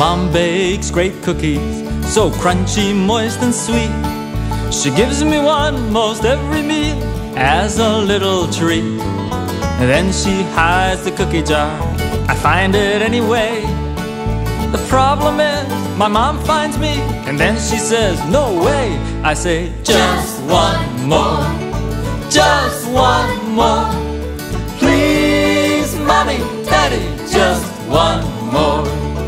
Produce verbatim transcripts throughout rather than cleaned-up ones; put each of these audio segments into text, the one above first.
Mom bakes great cookies, so crunchy, moist and sweet. She gives me one most every meal as a little treat. Then she hides the cookie jar, I find it anyway. The problem is, my mom finds me, and then she says, no way. I say, just one more, just one more. Please, mommy, daddy, just one more.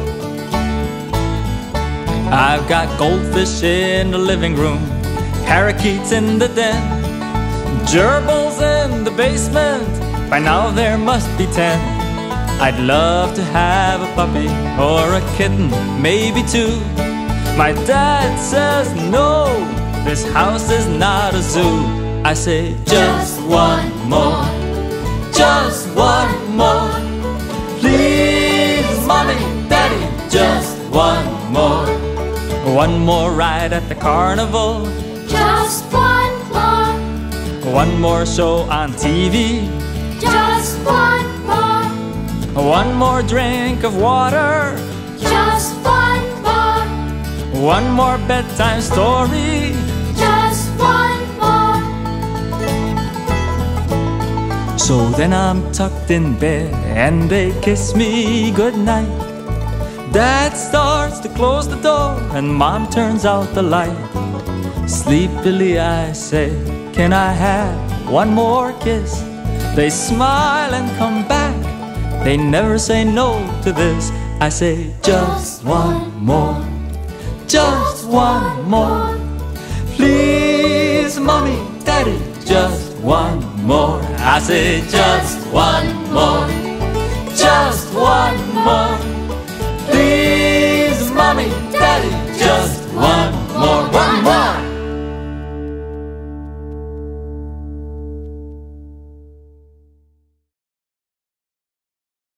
I've got goldfish in the living room, parakeets in the den, gerbils in the basement, by now there must be ten. I'd love to have a puppy or a kitten, maybe two. My dad says no, this house is not a zoo. I say just one more, just one more. Please, mommy, daddy, just one more. One more ride at the carnival, just one more. One more show on T V, just one more. One more drink of water, just one more. One more bedtime story, just one more. So then I'm tucked in bed and they kiss me goodnight. Dad starts to close the door and Mom turns out the light. Sleepily I say, can I have one more kiss? They smile and come back, they never say no to this. I say just one more, just one more. Please, mommy, daddy, just one more. I say just one more, just one more.